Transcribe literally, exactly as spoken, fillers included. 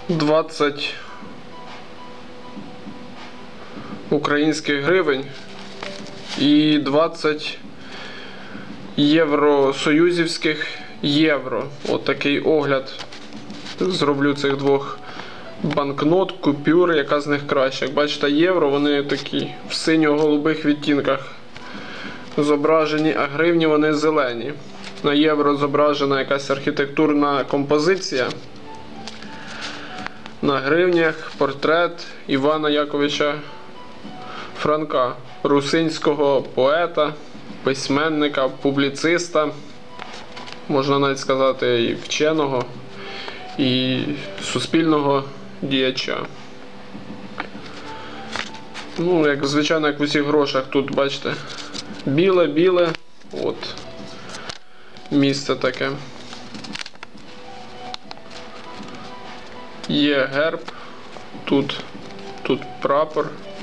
двадцять українських гривень і двадцять євросоюзівських євро. От такий огляд зроблю цих двох банкнот, купюр, яка з них краще. Як бачите, євро, вони такі в синьо-голубих відтінках зображені, а гривні вони зелені. На євро зображена якась архітектурна композиція. На гривнях портрет Івана Яковича Франка, русинського поета, письменника, публіциста, можна навіть сказати і вченого, і суспільного діяча. Ну, як звичайно, як в усіх грошах, тут, бачите, біле-біле, от, місце таке. Є герб, тут, тут прапор,